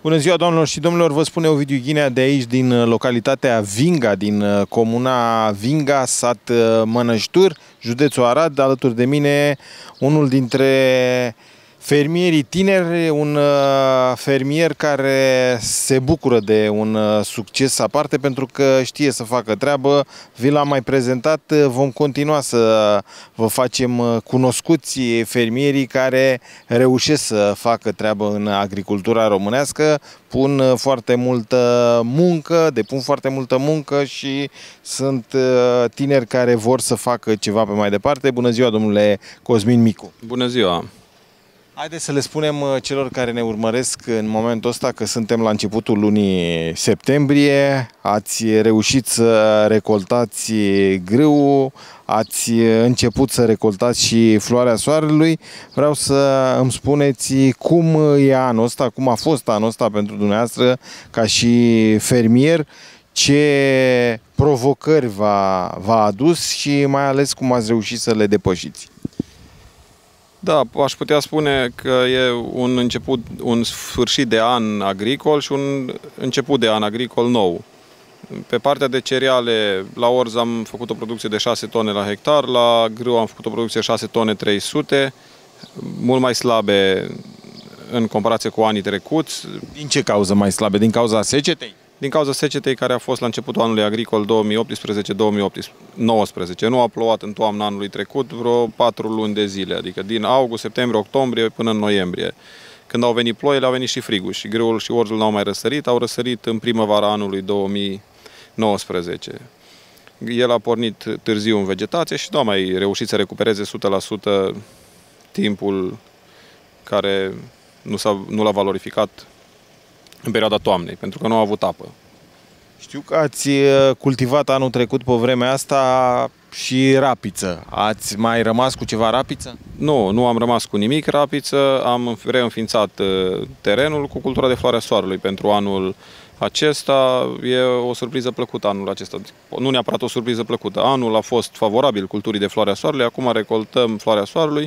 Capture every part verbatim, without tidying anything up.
Bună ziua, doamnelor și domnilor, vă spune Ovidiu Ghinea de aici, din localitatea Vinga, din comuna Vinga, sat Mănăștur, județul Arad. Alături de mine unul dintre fermierii tineri, un fermier care se bucură de un succes aparte pentru că știe să facă treabă. Vi l-am mai prezentat, vom continua să vă facem cunoscuți fermierii care reușesc să facă treabă în agricultura românească, pun foarte multă muncă, depun foarte multă muncă și sunt tineri care vor să facă ceva pe mai departe. Bună ziua, domnule Cosmin Micu! Bună ziua! Haideți să le spunem celor care ne urmăresc în momentul ăsta că suntem la începutul lunii septembrie, ați reușit să recoltați grâul, ați început să recoltați și floarea soarelui. Vreau să îmi spuneți cum e anul ăsta, cum a fost anul ăsta pentru dumneavoastră ca și fermier, ce provocări v-a adus și mai ales cum ați reușit să le depășiți. Da, aș putea spune că e un început, un sfârșit de an agricol și un început de an agricol nou. Pe partea de cereale, la orz am făcut o producție de șase tone la hectar, la grâu am făcut o producție de șase tone trei sute, mult mai slabe în comparație cu anii trecuți. Din ce cauză mai slabe? Din cauza secetei? Din cauza secetei care a fost la începutul anului agricol două mii optsprezece două mii nouăsprezece. Nu a plouat în toamna anului trecut vreo patru luni de zile, adică din august, septembrie, octombrie până în noiembrie. Când au venit ploile, au venit și frigul și grâul și orzul n-au mai răsărit, au răsărit în primăvara anului două mii nouăsprezece. El a pornit târziu în vegetație și nu a mai reușit să recupereze o sută la sută timpul care nu, s-a, nu l-a valorificat în perioada toamnei, pentru că nu a avut apă. Știu că ați cultivat anul trecut pe vremea asta și rapiță. Ați mai rămas cu ceva rapiță? Nu, nu am rămas cu nimic rapiță. Am reînființat terenul cu cultura de floarea soarelui pentru anul acesta. E o surpriză plăcută anul acesta. Nu neapărat o surpriză plăcută. Anul a fost favorabil culturii de floarea soarelui. Acum recoltăm floarea soarelui.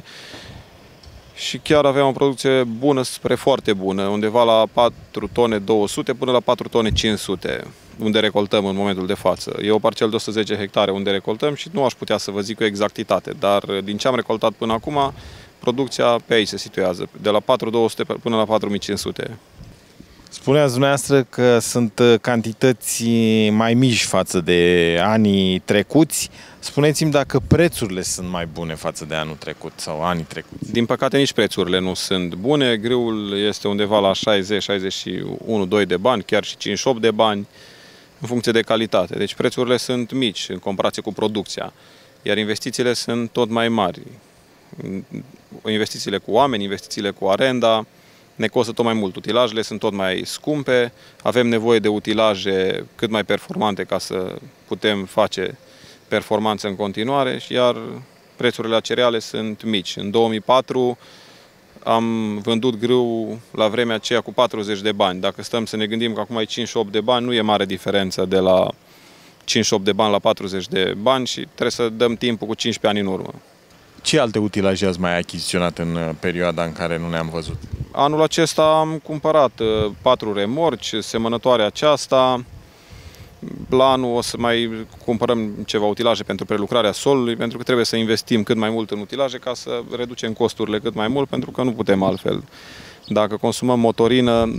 Și chiar aveam o producție bună spre foarte bună, undeva la patru tone două sute până la patru tone cinci sute, unde recoltăm în momentul de față. E o parcelă de o sută zece hectare unde recoltăm și nu aș putea să vă zic cu exactitate, dar din ce am recoltat până acum, producția pe aici se situează, de la patru mii două sute până la patru mii cinci sute. Spuneați dumneavoastră că sunt cantități mai mici față de anii trecuți. Spuneți-mi dacă prețurile sunt mai bune față de anul trecut sau anii trecuți. Din păcate nici prețurile nu sunt bune. Grâul este undeva la șaizeci șaizeci și unu doi de bani, chiar și cincizeci și opt de bani, în funcție de calitate. Deci prețurile sunt mici în comparație cu producția, iar investițiile sunt tot mai mari. Investițiile cu oameni, investițiile cu arenda, ne costă tot mai mult, utilajele sunt tot mai scumpe, avem nevoie de utilaje cât mai performante ca să putem face performanță în continuare, iar prețurile la cereale sunt mici. În două mii patru am vândut grâu la vremea aceea cu patruzeci de bani. Dacă stăm să ne gândim că acum e cincizeci și opt de bani, nu e mare diferență de la cincizeci și opt de bani la patruzeci de bani și trebuie să dăm timpul cu cincisprezece ani în urmă. Ce alte utilaje ați mai achiziționat în perioada în care nu ne-am văzut? Anul acesta am cumpărat patru remorci, semănătoarea aceasta. La anul o să mai cumpărăm ceva utilaje pentru prelucrarea solului, pentru că trebuie să investim cât mai mult în utilaje ca să reducem costurile cât mai mult, pentru că nu putem altfel. Dacă consumăm motorină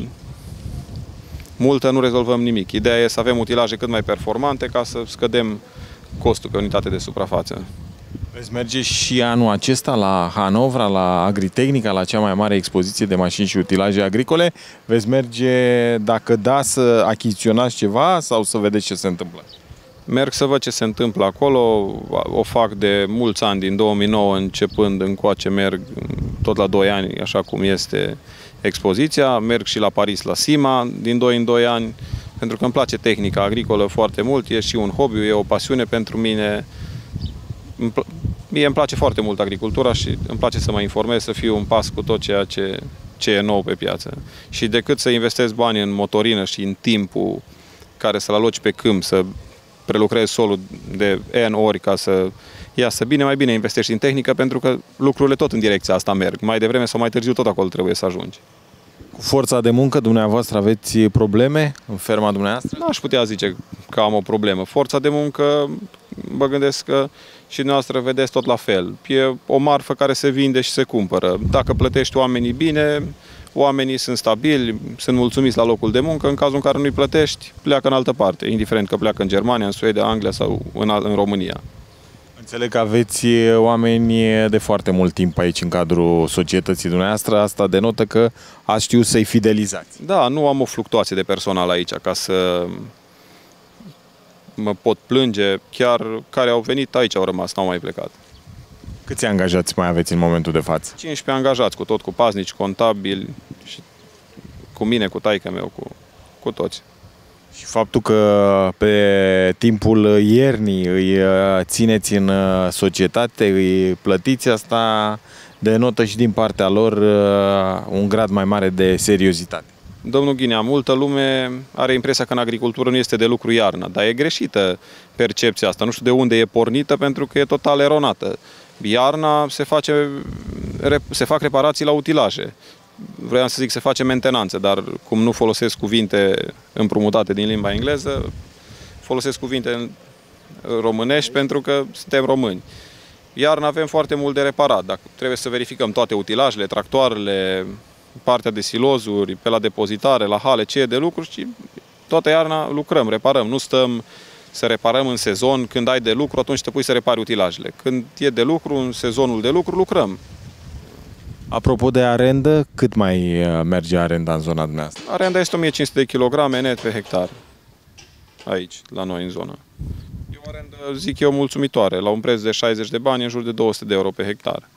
multă, nu rezolvăm nimic. Ideea e să avem utilaje cât mai performante ca să scădem costul pe unitate de suprafață. Veți merge și anul acesta la Hanovra, la Agritechnica, la cea mai mare expoziție de mașini și utilaje agricole. Veți merge, dacă da, să achiziționați ceva sau să vedeți ce se întâmplă? Merg să văd ce se întâmplă acolo. O fac de mulți ani, din două mii nouă începând încoace, merg tot la doi ani, așa cum este expoziția. Merg și la Paris, la SIMA, din doi în doi ani, pentru că îmi place tehnica agricolă foarte mult. E și un hobby, e o pasiune pentru mine. Mie îmi place foarte mult agricultura și îmi place să mă informez, să fiu în pas cu tot ceea ce, ce e nou pe piață. Și decât să investesc bani în motorină și în timpul care să-l aloci pe câmp, să prelucrezi solul de N ori ca să iasă bine, mai bine investești în tehnică, pentru că lucrurile tot în direcția asta merg. Mai devreme sau mai târziu tot acolo trebuie să ajungi. Cu forța de muncă, dumneavoastră aveți probleme în ferma dumneavoastră? Nu aș putea zice că am o problemă. Forța de muncă, mă gândesc că și dumneavoastră vedeți tot la fel. E o marfă care se vinde și se cumpără. Dacă plătești oamenii bine, oamenii sunt stabili, sunt mulțumiți la locul de muncă. În cazul în care nu-i plătești, pleacă în altă parte, indiferent că pleacă în Germania, în Suedia, Anglia sau în, în România. Înțeleg că aveți oameni de foarte mult timp aici în cadrul societății dumneavoastră. Asta denotă că ați știut să-i fidelizați. Da, nu am o fluctuație de personal aici ca să mă pot plânge. Chiar care au venit aici au rămas, n-au mai plecat. Câți angajați mai aveți în momentul de față? cincisprezece angajați, cu tot, cu paznici, contabili, și cu mine, cu taică meu, cu, cu toți. Și faptul că pe timpul iernii îi țineți în societate, îi plătiți, asta denotă și din partea lor un grad mai mare de seriozitate. Domnul Ghinea, multă lume are impresia că în agricultură nu este de lucru iarna, dar e greșită percepția asta. Nu știu de unde e pornită, pentru că e total eronată. Iarna se, face, se fac reparații la utilaje. Vreau să zic se face mentenanță, dar cum nu folosesc cuvinte împrumutate din limba engleză, folosesc cuvinte românești pentru că suntem români. Iarna avem foarte mult de reparat. Dacă trebuie să verificăm toate utilajele, tractoarele, partea de silozuri, pe la depozitare, la hale, ce e de lucru, și toată iarna lucrăm, reparăm. Nu stăm să reparăm în sezon. Când ai de lucru, atunci te pui să repari utilajele. Când e de lucru, în sezonul de lucru, lucrăm. Apropo de arendă, cât mai merge arenda în zona dumneavoastră? Arenda este o mie cinci sute de kilograme net pe hectar. Aici, la noi, în zonă. E o arendă, zic eu, mulțumitoare. La un preț de șaizeci de bani, în jur de două sute de euro pe hectar.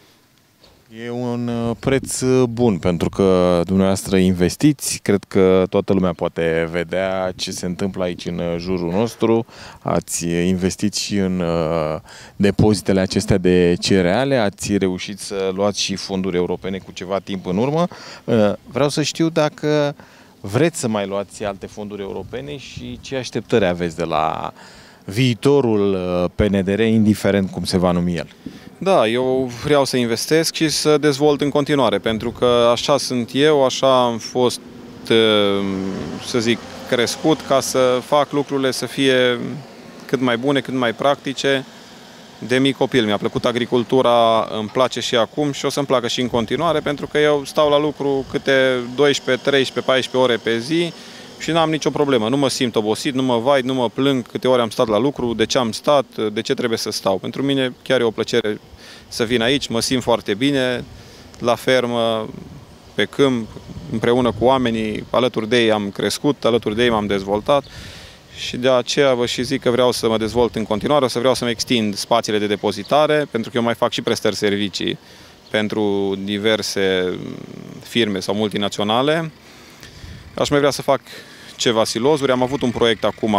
E un preț bun, pentru că dumneavoastră investiți. Cred că toată lumea poate vedea ce se întâmplă aici în jurul nostru. Ați investit și în depozitele acestea de cereale, ați reușit să luați și fonduri europene cu ceva timp în urmă. Vreau să știu dacă vreți să mai luați alte fonduri europene și ce așteptări aveți de la viitorul P N D R, indiferent cum se va numi el. Da, eu vreau să investesc și să dezvolt în continuare, pentru că așa sunt eu, așa am fost, să zic, crescut, ca să fac lucrurile să fie cât mai bune, cât mai practice. De mic copil mi-a plăcut agricultura, îmi place și acum și o să-mi placă și în continuare, pentru că eu stau la lucru câte doisprezece, treisprezece, paisprezece ore pe zi și n-am nicio problemă. Nu mă simt obosit, nu mă vai, nu mă plâng câte ore am stat la lucru, de ce am stat, de ce trebuie să stau. Pentru mine chiar e o plăcere să vin aici, mă simt foarte bine, la fermă, pe câmp, împreună cu oamenii, alături de ei am crescut, alături de ei m-am dezvoltat și de aceea vă și zic că vreau să mă dezvolt în continuare, o să vreau să-mi extind spațiile de depozitare, pentru că eu mai fac și prestări servicii pentru diverse firme sau multinaționale. Aș mai vrea să fac ceva silozuri. Am avut un proiect acum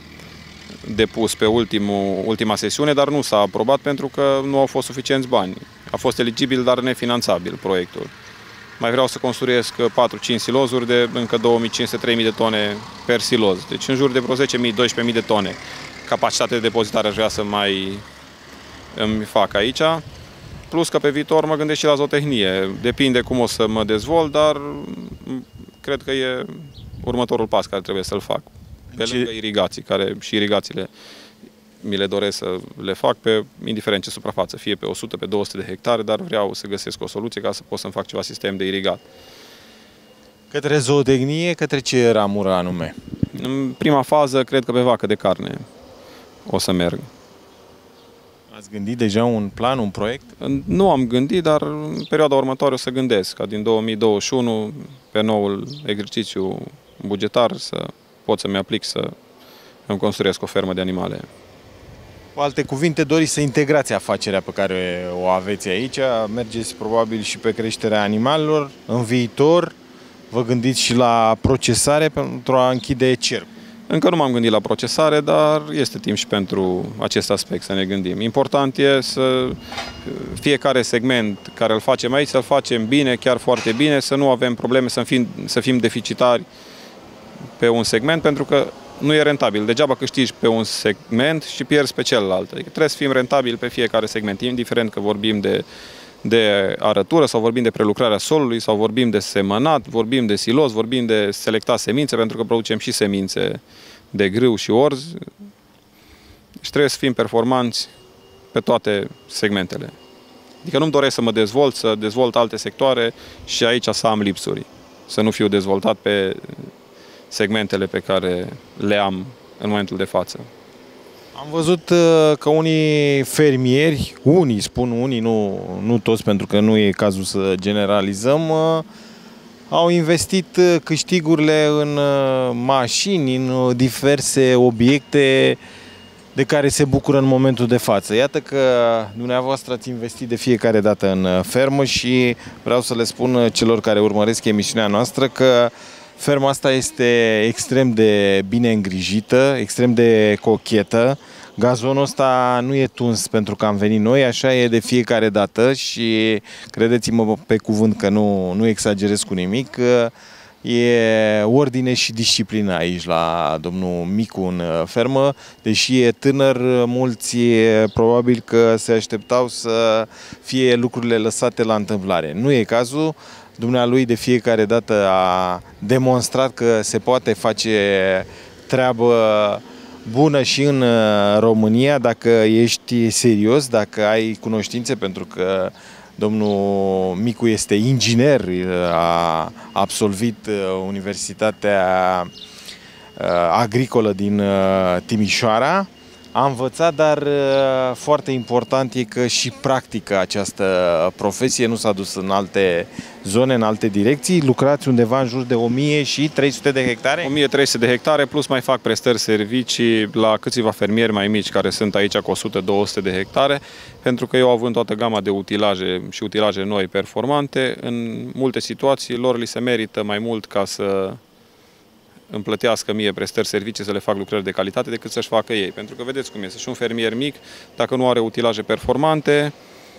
depus pe ultimul, ultima sesiune, dar nu s-a aprobat pentru că nu au fost suficienți bani. A fost eligibil, dar nefinanțabil proiectul. Mai vreau să construiesc patru cinci silozuri de încă două mii cinci sute - trei mii de tone per siloz. Deci în jur de vreo zece mii - doisprezece mii de tone capacitate de depozitare aș vrea să mai îmi fac aici. Plus că pe viitor mă gândesc și la zootehnie. Depinde cum o să mă dezvolt, dar cred că e următorul pas care trebuie să-l fac. Pe lângă irigații, care și irigațiile mi le doresc să le fac, pe indiferent ce suprafață, fie pe o sută, pe două sute de hectare, dar vreau să găsesc o soluție ca să pot să-mi fac ceva sistem de irigat. Către zootehnie, către ce ramură anume? În prima fază, cred că pe vacă de carne o să merg. Ați gândit deja un plan, un proiect? Nu am gândit, dar în perioada următoare o să gândesc, ca din două mii douăzeci și unu, pe noul exercițiu bugetar, să pot să-mi aplic să îmi construiesc o fermă de animale. Cu alte cuvinte, doriți să integrați afacerea pe care o aveți aici, mergeți probabil și pe creșterea animalelor. În viitor vă gândiți și la procesare pentru a închide cercul. Încă nu m-am gândit la procesare, dar este timp și pentru acest aspect să ne gândim. Important e să fiecare segment care îl facem aici, să-l facem bine, chiar foarte bine, să nu avem probleme, să fim, să fim deficitari pe un segment, pentru că nu e rentabil. Degeaba câștigi pe un segment și pierzi pe celălalt. Adică trebuie să fim rentabili pe fiecare segment, indiferent că vorbim de de arătură, sau vorbim de prelucrarea solului, sau vorbim de semănat, vorbim de silos, vorbim de selectat semințe, pentru că producem și semințe de grâu și orz. Și trebuie să fim performanți pe toate segmentele. Adică nu-mi doresc să mă dezvolt, să dezvolt alte sectoare și aici să am lipsuri. Să nu fiu dezvoltat pe segmentele pe care le am în momentul de față. Am văzut că unii fermieri, unii, spun unii, nu, nu toți, pentru că nu e cazul să generalizăm, au investit câștigurile în mașini, în diverse obiecte de care se bucură în momentul de față. Iată că dumneavoastră ați investit de fiecare dată în fermă și vreau să le spun celor care urmăresc emisiunea noastră că ferma asta este extrem de bine îngrijită, extrem de cochetă. Gazonul ăsta nu e tuns pentru că am venit noi, așa e de fiecare dată și credeți-mă pe cuvânt că nu, nu exagerez cu nimic. E ordine și disciplină aici la domnul Micu în fermă, deși e tânăr, mulți probabil că se așteptau să fie lucrurile lăsate la întâmplare. Nu e cazul, dumnealui de fiecare dată a demonstrat că se poate face treabă bună și în România dacă ești serios, dacă ai cunoștințe, pentru că domnul Micu este inginer, a absolvit Universitatea Agricolă din Timișoara. A învățat, dar foarte important e că și practică această profesie, nu s-a dus în alte zone, în alte direcții. Lucrați undeva în jur de o mie trei sute de hectare? o mie trei sute de hectare, plus mai fac prestări servicii la câțiva fermieri mai mici care sunt aici cu o sută două sute de hectare, pentru că eu, având toată gama de utilaje și utilaje noi performante, în multe situații lor li se merită mai mult ca să îmi plătească mie prestări servicii să le fac lucrări de calitate decât să-și facă ei. Pentru că vedeți cum este, și un fermier mic, dacă nu are utilaje performante,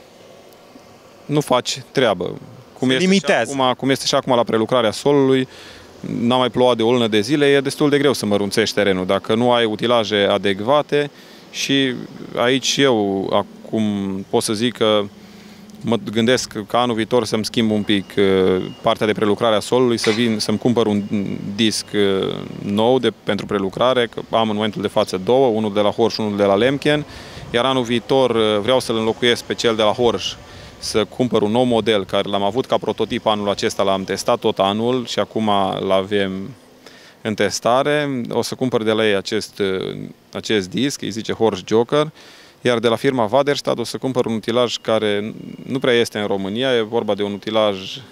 nu faci treabă. Cum este, și acum, cum este și acum la prelucrarea solului, n-a mai plouat de o lună de zile, e destul de greu să mărunțești terenul dacă nu ai utilaje adecvate. Și aici eu acum pot să zic că mă gândesc că anul viitor să-mi schimb un pic partea de prelucrare a solului, să vin, să-mi cumpăr un disc nou de, pentru prelucrare, că am în momentul de față două, unul de la Horsch și unul de la Lemken, iar anul viitor vreau să-l înlocuiesc pe cel de la Horsch, să cumpăr un nou model care l-am avut ca prototip anul acesta, l-am testat tot anul și acum l-avem în testare. O să cumpăr de la ei acest, acest disc, îi zice Horsch Joker. Iar de la firma Waderstad o să cumpăr un utilaj care nu prea este în România, e vorba de un utilaj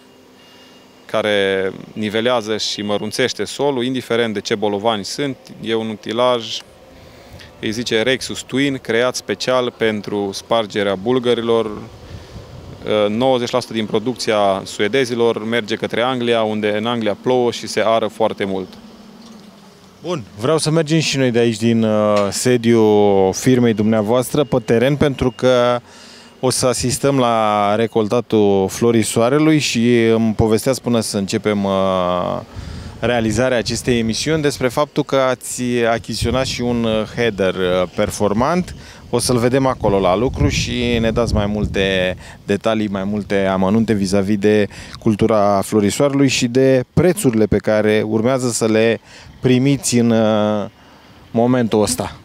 care nivelează și mărunțește solul, indiferent de ce bolovani sunt. E un utilaj, îi zice Rexus Twin, creat special pentru spargerea bulgărilor. nouăzeci la sută din producția suedezilor merge către Anglia, unde în Anglia plouă și se ară foarte mult. Bun, vreau să mergem și noi de aici din uh, sediul firmei dumneavoastră pe teren, pentru că o să asistăm la recoltatul florii soarelui și îmi povesteați până să începem uh, realizarea acestei emisiuni despre faptul că ați achiziționat și un header performant. O să-l vedem acolo la lucru și ne dați mai multe detalii, mai multe amănunte vis-a-vis de cultura florii soarelui și de prețurile pe care urmează să le primiți în momentul ăsta.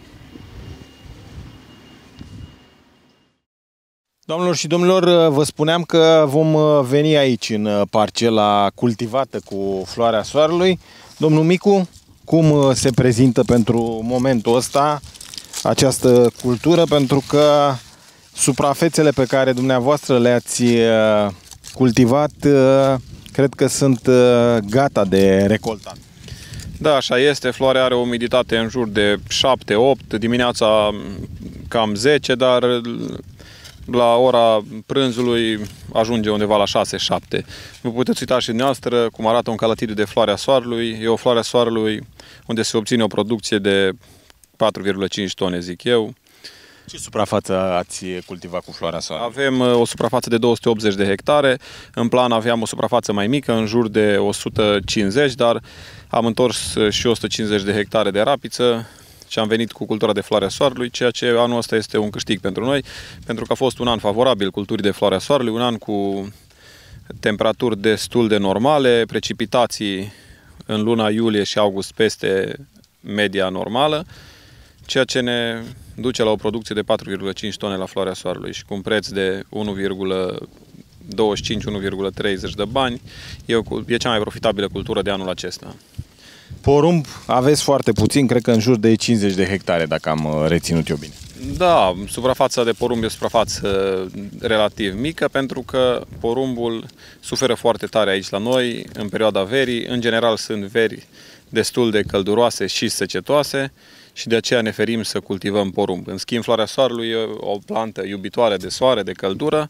Doamnelor și domnilor, vă spuneam că vom veni aici în parcela cultivată cu floarea soarelui. Domnul Micu, cum se prezintă pentru momentul ăsta această cultură? Pentru că suprafețele pe care dumneavoastră le-ați cultivat cred că sunt gata de recoltat. Da, așa este. Floarea are o umiditate în jur de șapte opt, dimineața cam zece, dar la ora prânzului ajunge undeva la șase șapte. Vă puteți uita și dumneavoastră cum arată un calatidiu de floarea soarelui. E o floarea soarelui unde se obține o producție de patru virgulă cinci tone, zic eu. Ce suprafață ați cultivat cu floarea soarelui? Avem o suprafață de două sute optzeci de hectare. În plan aveam o suprafață mai mică, în jur de o sută cincizeci, dar am întors și o sută cincizeci de hectare de rapiță și am venit cu cultura de floarea soarelui, ceea ce anul ăsta este un câștig pentru noi, pentru că a fost un an favorabil culturii de floarea soarelui, un an cu temperaturi destul de normale, precipitații în luna iulie și august peste media normală, ceea ce ne duce la o producție de patru virgulă cinci tone la floarea soarelui și cu un preț de unu virgulă douăzeci și cinci - unu virgulă treizeci de bani. E, o, e cea mai profitabilă cultură de anul acesta. Porumb aveți foarte puțin, cred că în jur de cincizeci de hectare, dacă am reținut eu bine. Da, suprafața de porumb e o suprafață relativ mică, pentru că porumbul suferă foarte tare aici la noi, în perioada verii. În general sunt veri destul de călduroase și secetoase și de aceea ne ferim să cultivăm porumb. În schimb, floarea soarelui e o plantă iubitoare de soare, de căldură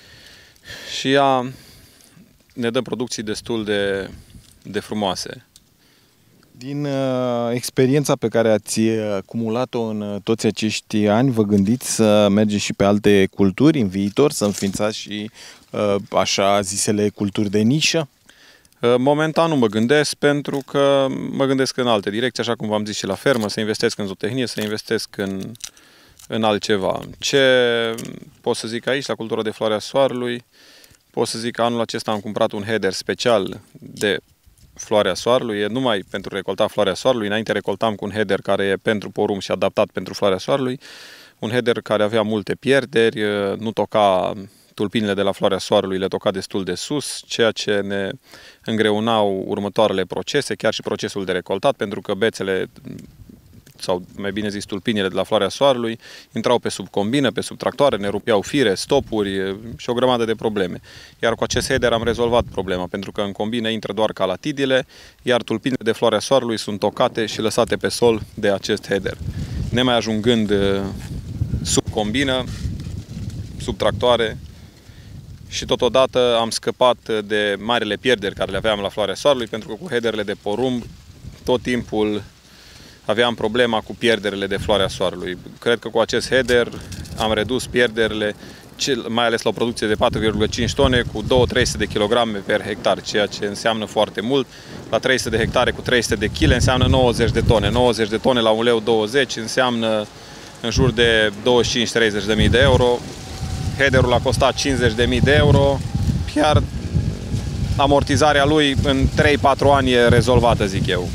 și ea ne dă producții destul de, de frumoase. Din uh, experiența pe care ați acumulat-o în uh, toți acești ani, vă gândiți să mergeți și pe alte culturi în viitor, să înființați și uh, așa zisele culturi de nișă? Momentan nu mă gândesc, pentru că mă gândesc în alte direcții, așa cum v-am zis și la fermă, să investesc în zootehnie, să investesc în, în altceva. Ce pot să zic aici, la cultura de floarea soarelui, pot să zic că anul acesta am cumpărat un header special de floarea soarelui, e numai pentru recolta floarea soarelui. Înainte recoltam cu un header care e pentru porumb și adaptat pentru floarea soarelui, un header care avea multe pierderi, nu toca tulpinile de la floarea soarelui, le toca destul de sus, ceea ce ne îngreunau următoarele procese, chiar și procesul de recoltat, pentru că bețele, sau mai bine zis tulpinile de la floarea soarelui, intrau pe sub combină, pe sub tractoare, ne rupeau fire, stopuri și o grămadă de probleme. Iar cu acest header am rezolvat problema, pentru că în combină intră doar calatidile, iar tulpinile de floarea soarelui sunt tocate și lăsate pe sol de acest header. Nemai ajungând sub combină, sub tractoare, și totodată am scăpat de marile pierderi care le aveam la floarea soarelui, pentru că cu headerele de porumb tot timpul aveam problema cu pierderile de floarea soarelui. Cred că cu acest header am redus pierderile, mai ales la o producție de patru virgulă cinci tone, cu două sute - trei sute de kilograme per hectar, ceea ce înseamnă foarte mult. La trei sute de hectare cu trei sute de kg înseamnă nouăzeci de tone. nouăzeci de tone la un leu douăzeci înseamnă în jur de douăzeci și cinci - treizeci de mii de euro. Headerul a costat cincizeci de mii de euro, chiar amortizarea lui în trei patru ani e rezolvată, zic eu.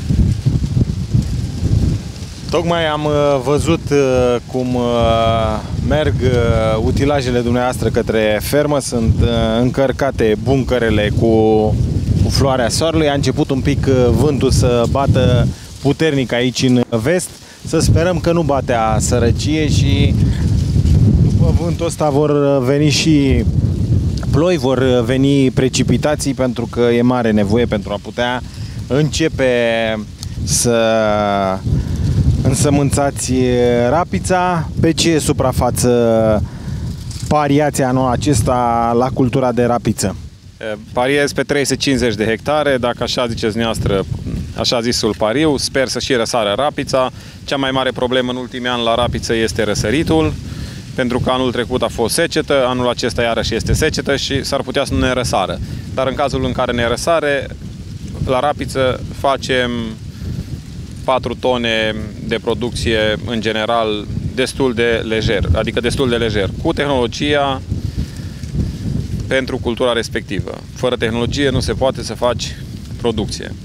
Tocmai am văzut cum merg utilajele dumneavoastră către fermă, sunt încărcate buncărele cu, cu floarea soarelui. A început un pic vântul să bată puternic aici în vest, să sperăm că nu batea sărăcie și după vântul ăsta vor veni și ploi, vor veni precipitații, pentru că e mare nevoie pentru a putea începe să însămânțați rapița. Pe ce suprafață pariați anul acesta la cultura de rapiță? Pariez pe trei sute cincizeci de hectare, dacă așa ziceți noastră, așa zisul pariu. Sper să și răsară rapița. Cea mai mare problemă în ultimii ani la rapiță este răsăritul, pentru că anul trecut a fost secetă, anul acesta iarăși este secetă și s-ar putea să nu ne răsară. Dar în cazul în care ne răsare, la rapiță facem patru tone de producție în general destul de lejer, adică destul de lejer, cu tehnologia pentru cultura respectivă. Fără tehnologie nu se poate să faci producție.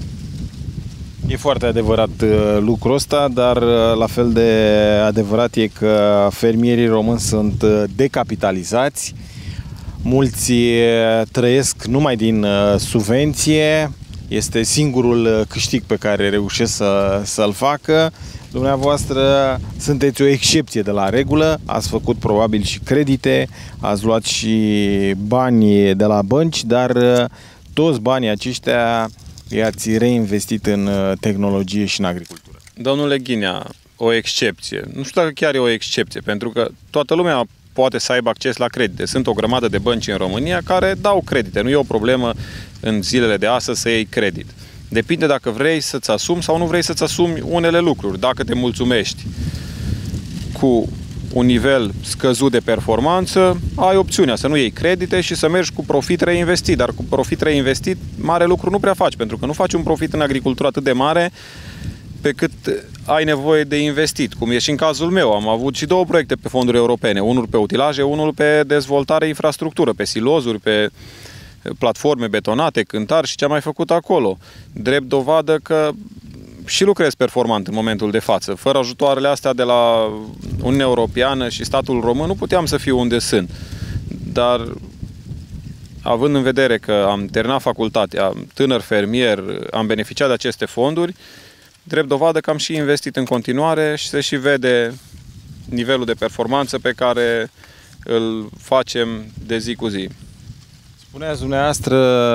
E foarte adevărat lucrul ăsta, dar la fel de adevărat e că fermierii români sunt decapitalizați. Mulți trăiesc numai din subvenție. Este singurul câștig pe care reușesc să, să-l facă. Dumneavoastră sunteți o excepție de la regulă, ați făcut probabil și credite, ați luat și bani de la bănci, dar toți banii aceștia i-ați reinvestit în tehnologie și în agricultură. Domnule Ghinea, o excepție. Nu știu dacă chiar e o excepție, pentru că toată lumea poate să aibă acces la credite. Sunt o grămadă de bănci în România care dau credite. Nu e o problemă în zilele de astăzi să iei credit. Depinde dacă vrei să-ți asumi sau nu vrei să-ți asumi unele lucruri. Dacă te mulțumești cu un nivel scăzut de performanță, ai opțiunea să nu iei credite și să mergi cu profit reinvestit. Dar cu profit reinvestit, mare lucru nu prea faci, pentru că nu faci un profit în agricultură atât de mare pe cât ai nevoie de investit, cum e și în cazul meu. Am avut și două proiecte pe fonduri europene, unul pe utilaje, unul pe dezvoltare infrastructură, pe silozuri, pe platforme betonate, cântar și ce am mai făcut acolo. Drept dovadă că și lucrez performant în momentul de față. Fără ajutoarele astea de la Uniunea Europeană și statul român nu puteam să fiu unde sunt. Dar având în vedere că am terminat facultatea, tânăr fermier, am beneficiat de aceste fonduri, drept dovadă că am și investit în continuare și se și vede nivelul de performanță pe care îl facem de zi cu zi. Spuneați dumneavoastră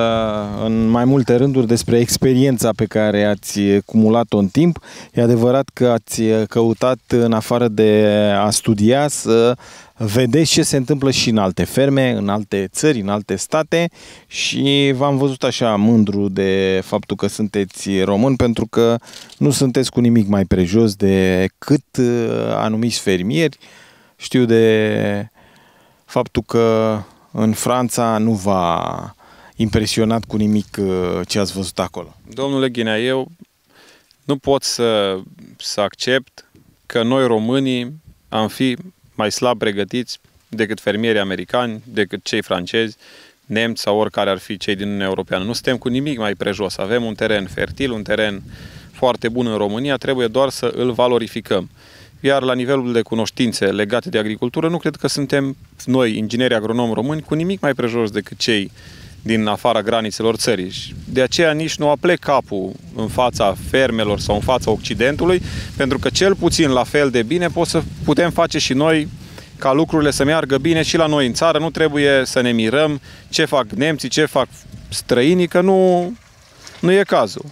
în mai multe rânduri despre experiența pe care ați cumulat-o în timp. E adevărat că ați căutat, în afară de a studia, să vedeți ce se întâmplă și în alte ferme, în alte țări, în alte state și v-am văzut așa mândru de faptul că sunteți român, pentru că nu sunteți cu nimic mai prejos decât anumiți fermieri. Știu de faptul că în Franța nu v-a impresionat cu nimic ce ați văzut acolo. Domnule Ghinea, eu nu pot să, să accept că noi românii am fi mai slab pregătiți decât fermierii americani, decât cei francezi, nemți sau oricare ar fi cei din Uniunea Europeană. Nu suntem cu nimic mai prejos. Avem un teren fertil, un teren foarte bun în România, trebuie doar să îl valorificăm. Iar la nivelul de cunoștințe legate de agricultură, nu cred că suntem noi, ingineri agronomi români, cu nimic mai prejos decât cei din afara granițelor țării. De aceea nici nu aplec capul în fața fermelor sau în fața Occidentului, pentru că cel puțin la fel de bine pot să putem face și noi ca lucrurile să meargă bine și la noi în țară. Nu trebuie să ne mirăm ce fac nemții, ce fac străinii, că nu, nu e cazul.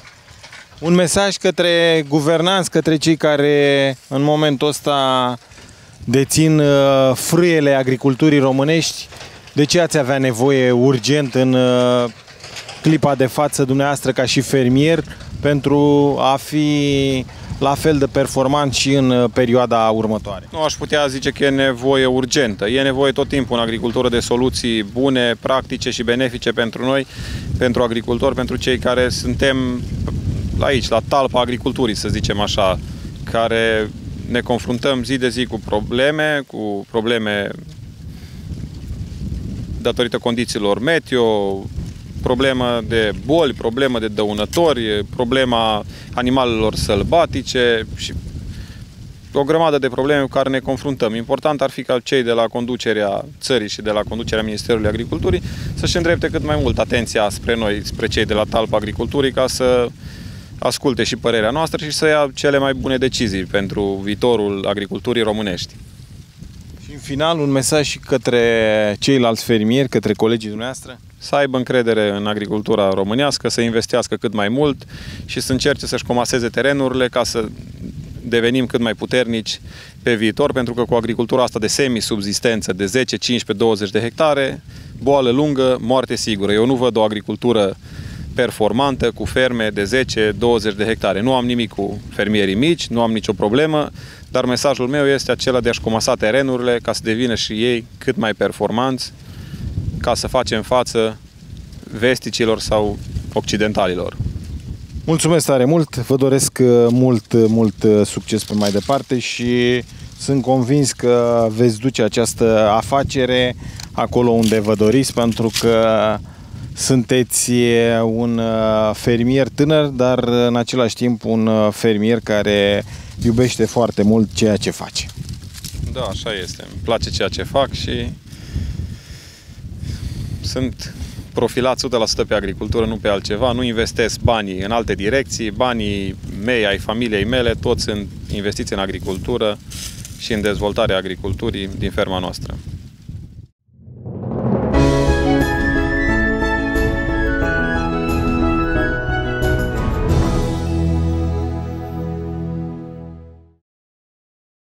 Un mesaj către guvernanți, către cei care în momentul ăsta dețin frâiele agriculturii românești. De ce ați avea nevoie urgent în clipa de față dumneavoastră ca și fermier pentru a fi la fel de performant și în perioada următoare? Nu aș putea zice că e nevoie urgentă. E nevoie tot timpul în agricultură de soluții bune, practice și benefice pentru noi, pentru agricultori, pentru cei care suntem aici, la talpa agriculturii, să zicem așa, care ne confruntăm zi de zi cu probleme, cu probleme datorită condițiilor meteo, problemă de boli, problemă de dăunători, problema animalelor sălbatice și o grămadă de probleme cu care ne confruntăm. Important ar fi ca cei de la conducerea țării și de la conducerea Ministerului Agriculturii să-și îndrepte cât mai mult atenția spre noi, spre cei de la talpa agriculturii, ca să asculte și părerea noastră și să ia cele mai bune decizii pentru viitorul agriculturii românești. Și în final, un mesaj și către ceilalți fermieri, către colegii dumneavoastră? Să aibă încredere în agricultura românească, să investească cât mai mult și să încerce să-și comaseze terenurile ca să devenim cât mai puternici pe viitor, pentru că cu agricultura asta de semi-subzistență, de zece, cincisprezece, douăzeci de hectare, boală lungă, moarte sigură. Eu nu văd o agricultură performantă cu ferme de zece, douăzeci de hectare. Nu am nimic cu fermierii mici, nu am nicio problemă, dar mesajul meu este acela de a-și comasa terenurile ca să devină și ei cât mai performanți, ca să facem față vesticilor sau occidentalilor. Mulțumesc tare mult, vă doresc mult, mult succes pe mai departe și sunt convins că veți duce această afacere acolo unde vă doriți, pentru că sunteți un fermier tânăr, dar în același timp un fermier care iubește foarte mult ceea ce face. Da, așa este. Îmi place ceea ce fac și sunt profilat o sută la sută pe agricultură, nu pe altceva. Nu investesc banii în alte direcții. Banii mei, ai familiei mele, toți sunt investiți în agricultură și în dezvoltarea agriculturii din ferma noastră.